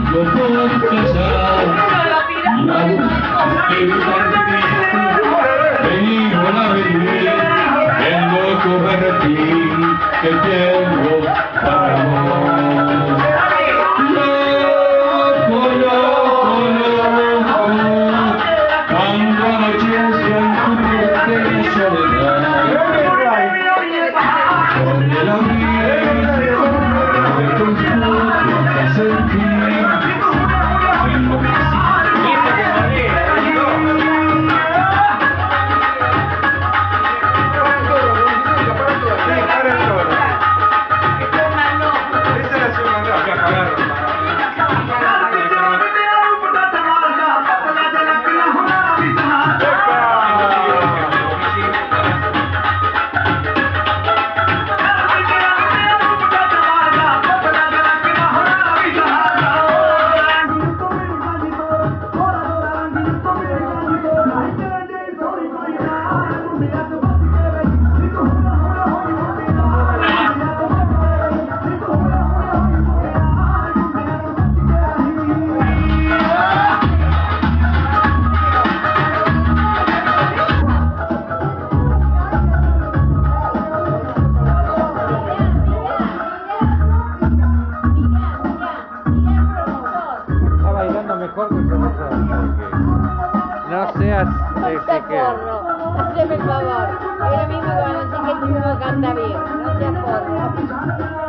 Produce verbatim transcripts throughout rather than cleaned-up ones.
No puedo pensar, venimos a vivir el loco berretín que tengo para vos. Loco, loco, loco, cuando anochece en tu triste soledad, con el abrigo de tus fotos te sentí. Mejor que el profesor, porque no seas ese que... Porro, haceme el favor. Es lo mismo que van a decir que el chico canta bien. No seas porro.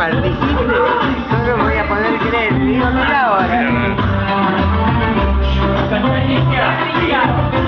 igual, dijiste, no me voy a poder creer, digo, mira ahora.